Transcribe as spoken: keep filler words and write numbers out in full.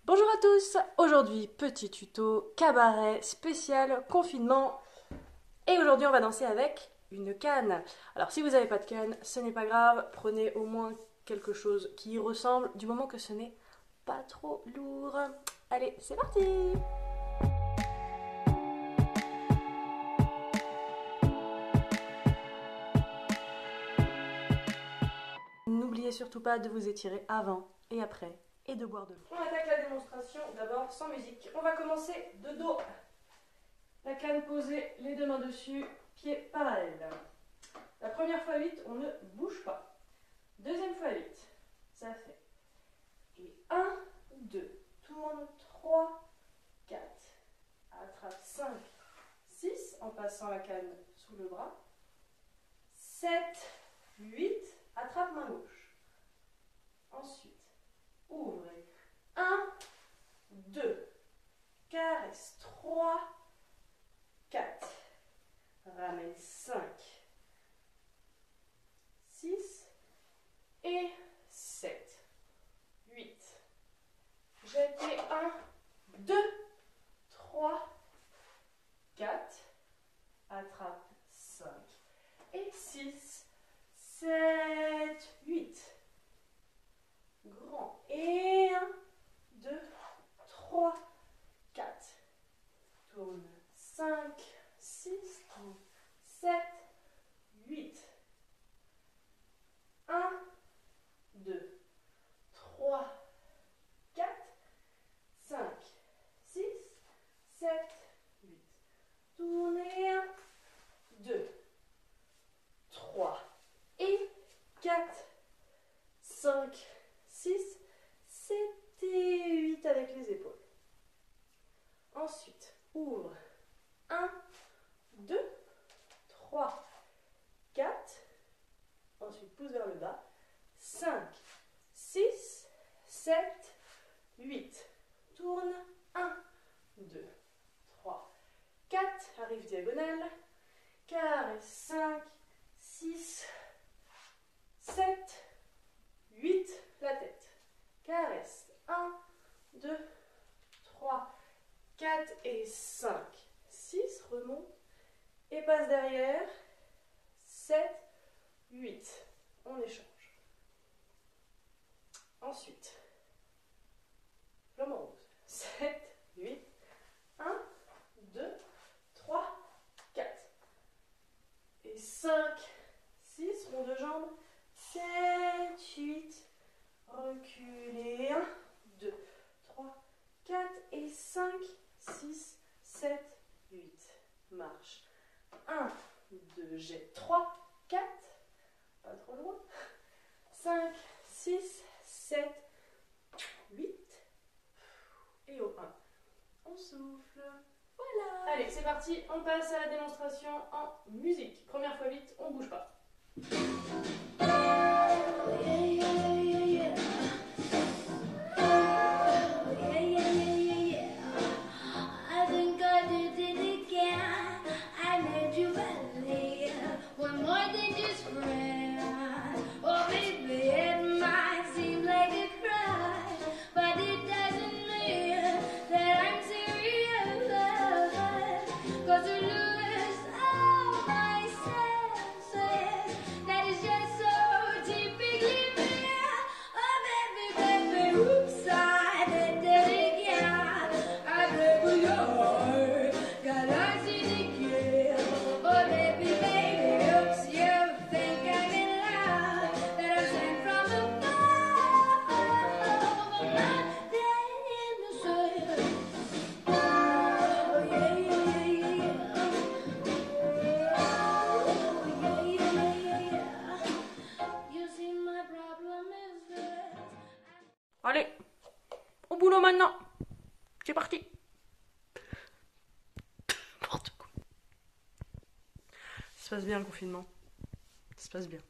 Bonjour à tous, aujourd'hui petit tuto cabaret spécial confinement et aujourd'hui on va danser avec une canne. Alors si vous n'avez pas de canne, ce n'est pas grave, prenez au moins quelque chose qui y ressemble du moment que ce n'est pas trop lourd. Allez, c'est parti! N'oubliez surtout pas de vous étirer avant et après et de boire de l'eau. On attaque la démonstration d'abord sans musique. On va commencer de dos. La canne posée, les deux mains dessus, pieds parallèles. La première fois huit, on ne bouge pas. Deuxième fois huit, ça fait. Et un, deux, tourne, trois, quatre, attrape cinq, six en passant la canne sous le bras. sept, huit, attrape main gauche. Ensuite, ouvrez. un, deux, caresse, trois, quatre, ramène cinq, six et sept, huit. Jetez un, deux, trois, quatre, attrape cinq et six, sept, huit. Grand. Et un, deux, trois, quatre. Tourne. cinq, six, sept, huit. un, deux, trois, quatre, cinq, six, sept, huit. Tournez. un, deux, trois et quatre, cinq, six, sept et huit avec les épaules. Ensuite, ouvre. un, deux, trois, quatre. Ensuite, pousse vers le bas. cinq, six, sept, huit. Tourne. un, deux, trois, quatre. Arrive diagonale. Carré. cinq, six, sept, huit. La tête. Caresse. un, deux, trois, quatre et cinq. six. Remonte. Et passe derrière. sept, huit. On échange. Ensuite, flamant rose. sept, huit. un, deux, trois, quatre. Et cinq, six. Rond de jambe. sept, huit. Reculez. un, deux, trois, quatre et cinq, six, sept, huit. Marche. un, deux, jette. trois, quatre. Pas trop loin. cinq, six, sept, huit. Et au un, on souffle. Voilà. Allez, c'est parti. On passe à la démonstration en musique. Première fois huit, on bouge pas. Allez, au boulot maintenant. C'est parti. N'importe quoi. Ça se passe bien le confinement. Ça se passe bien.